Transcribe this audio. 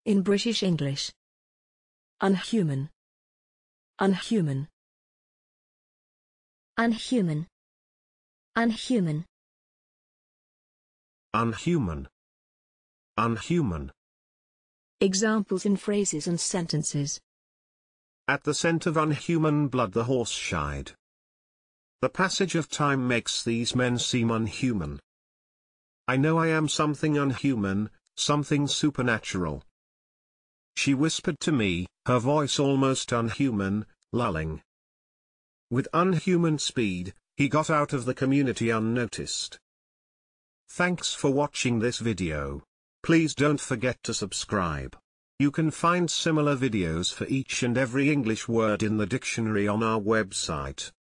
In British English. Unhuman. Unhuman. Unhuman. Unhuman. Unhuman. Unhuman. Examples in phrases and sentences. At the scent of unhuman blood the horse shied. The passage of time makes these men seem unhuman. I know I am something unhuman, something supernatural. She whispered to me, her voice almost unhuman, lulling. With unhuman speed, he got out of the community unnoticed. Thanks for watching this video. Please don't forget to subscribe. You can find similar videos for each and every English word in the dictionary on our website.